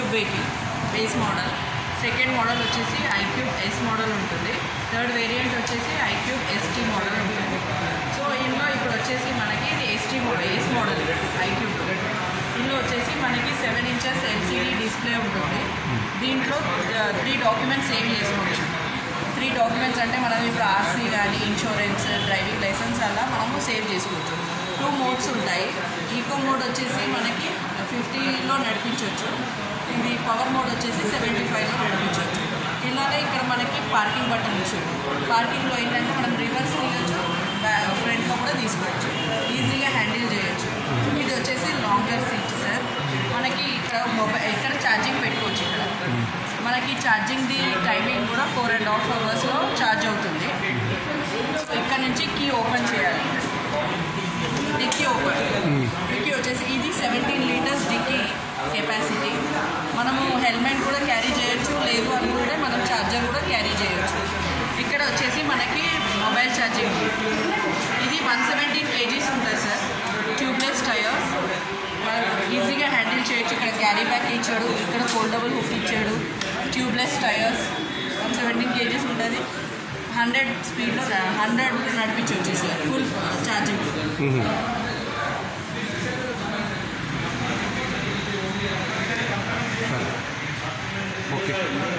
IQUBE vehicle base model. Second model వచ్చేసి IQUBE S model ఉంటుంది. Third variant వచ్చేసి IQUBE ST model ఉంటుంది. So ఇందులో ఇప్పుడు వచ్చేసి మనకి ఇది ST model S model IQUBE. ఇందులో వచ్చేసి మనకి 7 inches LCD డిస్ప్లే ఉంటుంది. దీంట్లో 3 డాక్యుమెంట్స్ సేవ్ చేసుకోవచ్చు. 3 డాక్యుమెంట్స్ అంటే మనం ఇప్పుడు RC కానీ ఇన్సూరెన్స్, డ్రైవింగ్ లైసెన్స్ అలా మనము సేవ్ చేసుకోవచ్చు. 2 మోడ్స్ ఉంటాయి. ఈకో మోడ్ వచ్చేసి మనకి 50లో నడిపించవచ్చు. ఇది పవర్ మోడ్ వచ్చేసి 75లో నడిపించవచ్చు. ఇలానే ఇక్కడ మనకి పార్కింగ్ బటన్ ఇచ్చాడు. పార్కింగ్లో ఏంటంటే మనం రివర్స్ తీయచ్చు, ఫ్రంట్లో కూడా తీసుకోవచ్చు, ఈజీగా హ్యాండిల్ చేయొచ్చు. ఇది వచ్చేసి లాంగర్ సీట్ సార్. మనకి ఇక్కడ ఛార్జింగ్ పెట్టుకోవచ్చు. ఇక్కడ మనకి ఛార్జింగ్ది టైమింగ్ కూడా 4.5 hours ఛార్జ్ అవుతుంది. సో ఇక్కడ నుంచి కీ ఓపెన్ చేయాలి. Dicky open. డిక్కీ వచ్చేసి ఇది 17 liters డిక్కీ కెపాసిటీ. మనము హెల్మెట్ కూడా క్యారీ చేయొచ్చు, లేదు అనుకుంటే మనం ఛార్జర్ కూడా క్యారీ చేయొచ్చు. ఇక్కడ వచ్చేసి మనకి మొబైల్ ఛార్జింగ్. ఇది 117 kgs ఉంటుంది సార్. ట్యూబ్లెస్ టైర్స్, ఈజీగా హ్యాండిల్ చేయొచ్చు. ఇక్కడ క్యారీ బ్యాగ్ ఇచ్చాడు, ఇక్కడ ఫోల్డబుల్ హుక్ ఇచ్చాడు. ట్యూబ్లెస్ టైర్స్, 117 kgs ఉంటుంది. 100 స్పీడ్లో 100 నడిపించవచ్చు సార్ ఫుల్ ఛార్జింగ్. ఓకే.